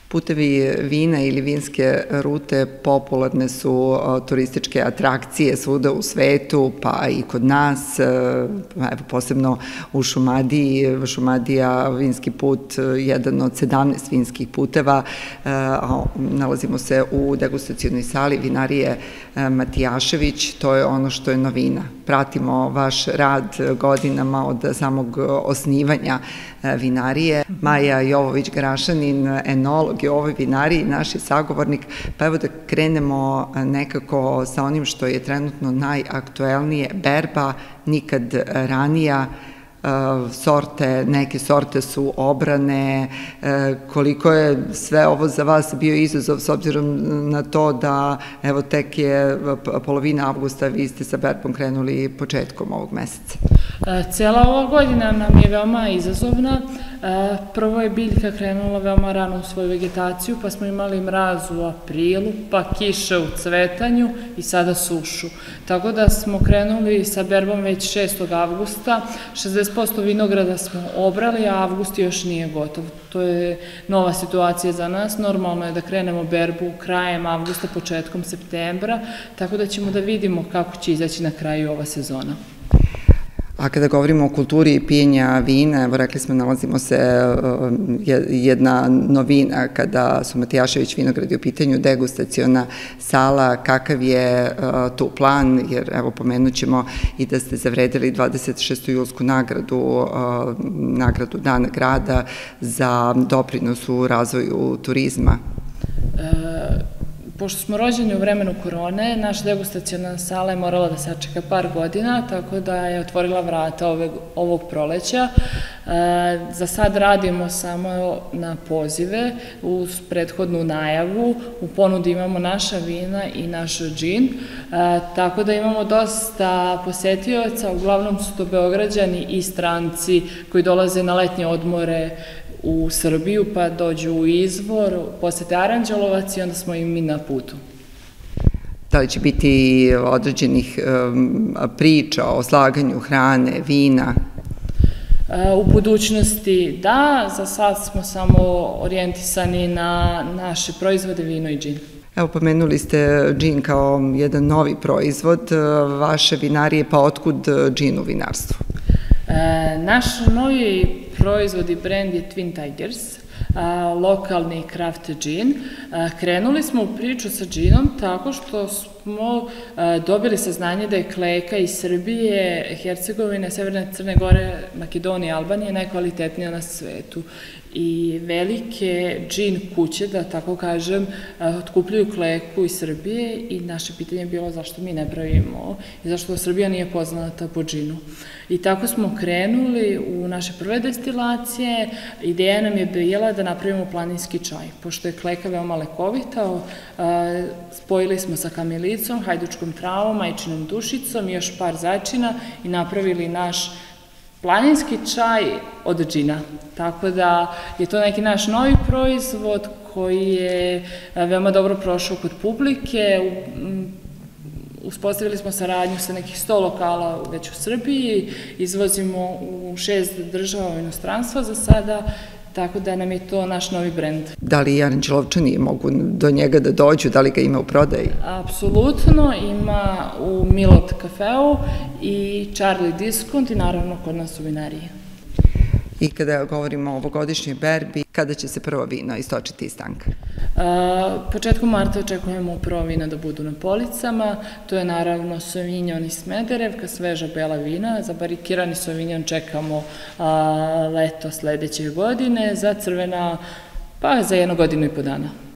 Putevi vina ili vinske rute popularne su turističke atrakcije svuda u svetu, pa i kod nas, posebno u Šumadiji. Šumadija, vinski put, jedan od 17 vinskih puteva. Nalazimo se u degustacionoj sali vinarije Matijašević. To je ono što je novina. Pratimo vaš rad godinama od samog osnivanja vinarije. Maja Jovović-Grašanin, enolog je u ovoj vinariji, naš je sagovornik, pa evo da krenemo nekako sa onim što je trenutno najaktuelnije, berba, nikad ranija, neke sorte su obrane. Koliko je sve ovo za vas bio izazov s obzirom na to da evo tek je polovina avgusta, vi ste sa berbom krenuli početkom ovog meseca? Cijela ova godina nam je veoma izazovna. Prvo je biljka krenula veoma rano u svoju vegetaciju, pa smo imali mraz u aprilu, pa kiše u cvetanju i sada sušu. Tako da smo krenuli sa berbom već 6. avgusta, 60% vinograda smo obrali, a avgust još nije gotov. To je nova situacija za nas. Normalno je da krenemo berbu krajem avgusta, početkom septembra, tako da ćemo da vidimo kako će izaći na kraju ova sezona. A kada govorimo o kulturi pijenja vina, evo rekli smo, nalazimo se jedna novina kada su Matijašević vinogradi u pitanju, degustaciona sala, kakav je tu plan, jer evo pomenut ćemo i da ste zavredili 26. julsku nagradu Dana grada za doprinos u razvoju turizma. Pošto smo rođeni u vremenu korone, naša degustaciona sala je morala da sačeka par godina, tako da je otvorila vrata ovog proleća. Za sad radimo samo na pozive, uz prethodnu najavu. U ponudi imamo naša vina i naš džin, tako da imamo dosta posetioca, uglavnom su to Beograđani i stranci koji dolaze na letnje odmore u Srbiju, pa dođu u Izvor, posete Aranđelovac i onda smo i mi na putu. Da li će biti određenih priča o slaganju hrane, vina? U budućnosti da, za sad smo samo orijentisani na naše proizvode, vino i džin. Evo, pomenuli ste džin kao jedan novi proizvod vaše vinarije, pa otkud džin u vinarstvu? Naš novi proizvod i brend je Twin Tigers, lokalni craft džin. Krenuli smo u priču sa džinom tako što smo dobili saznanje da je kleka iz Srbije, Hercegovine, Severne Crne Gore, Makedonije, Albanije najkvalitetnija na svetu. I velike džin kuće, da tako kažem, otkupljuju kleku iz Srbije i naše pitanje je bilo zašto mi ne pravimo i zašto Srbija nije poznata po džinu. I tako smo krenuli u naše prve destilacije. Ideja nam je bila da napravimo planinski čaj. Pošto je kleka veoma lekovita, spojili smo sa kamilicom, hajdučkom travom, majčinom dušicom i još par začina i napravili naš planinski čaj od džina. Tako da je to neki naš novi proizvod koji je veoma dobro prošao kod publike. Uspostavili smo saradnju sa nekih 100 lokala već u Srbiji, izvozimo u 6 država u inostranstvo za sada, tako da nam je to naš novi brend. Da li Aranđelovčani mogu do njega da dođu, da li ga ima u prodaji? Apsolutno, ima u Milot kafeu i Charlie Diskont i naravno kod nas u vinariji. I kada govorimo o ovogodišnjoj berbi, kada će se prvo vino istočiti iz tanka? Početkom marta očekujemo prvo vina da budu na policama. To je naravno Sauvignon iz Smederevka, sveža bela vina. Za barikirani Sauvignon čekamo leto sledeće godine, za crvena pa za 1 godinu i po dana.